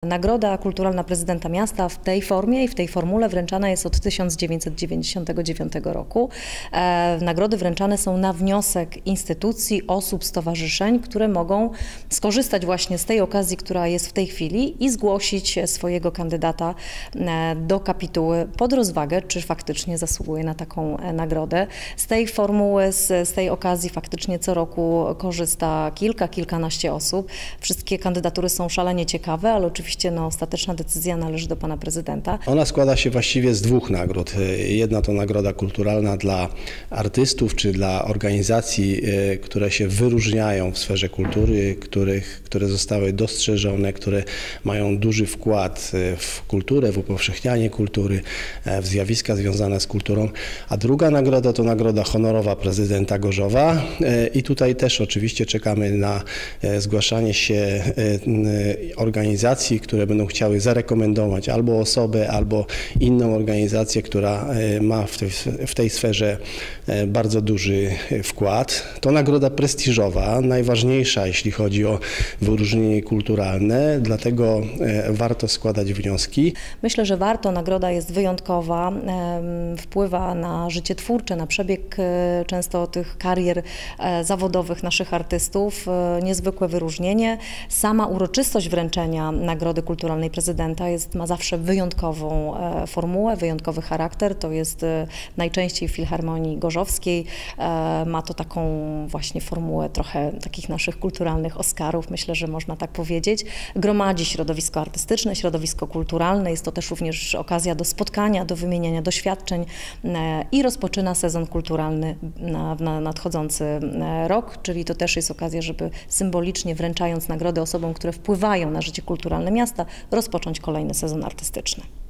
Nagroda Kulturalna Prezydenta Miasta w tej formie i w tej formule wręczana jest od 1999 roku. Nagrody wręczane są na wniosek instytucji, osób, stowarzyszeń, które mogą skorzystać właśnie z tej okazji, która jest w tej chwili i zgłosić swojego kandydata do kapituły pod rozwagę, czy faktycznie zasługuje na taką nagrodę. Z tej formuły, z tej okazji faktycznie co roku korzysta kilkanaście osób. Wszystkie kandydatury są szalenie ciekawe, ale oczywiście ostateczna decyzja należy do pana prezydenta. Ona składa się właściwie z dwóch nagród. Jedna to nagroda kulturalna dla artystów czy dla organizacji, które się wyróżniają w sferze kultury, które zostały dostrzeżone, które mają duży wkład w kulturę, w upowszechnianie kultury, w zjawiska związane z kulturą. A druga nagroda to nagroda honorowa prezydenta Gorzowa i tutaj też oczywiście czekamy na zgłaszanie się organizacji, które będą chciały zarekomendować albo osobę, albo inną organizację, która ma w tej sferze bardzo duży wkład. To nagroda prestiżowa, najważniejsza, jeśli chodzi o wyróżnienie kulturalne, dlatego warto składać wnioski. Myślę, że warto, nagroda jest wyjątkowa, wpływa na życie twórcze, na przebieg często tych karier zawodowych naszych artystów, niezwykłe wyróżnienie. Sama uroczystość wręczenia Nagrody Kulturalnej Prezydenta ma zawsze wyjątkową formułę, wyjątkowy charakter. To jest najczęściej w Filharmonii Gorzowskiej. Ma to taką właśnie formułę trochę takich naszych kulturalnych Oscarów, myślę, że można tak powiedzieć. Gromadzi środowisko artystyczne, środowisko kulturalne. Jest to też również okazja do spotkania, do wymieniania doświadczeń i rozpoczyna sezon kulturalny na nadchodzący rok, czyli to też jest okazja, żeby symbolicznie wręczając nagrody osobom, które wpływają na życie kulturalne miasta, rozpocząć kolejny sezon artystyczny.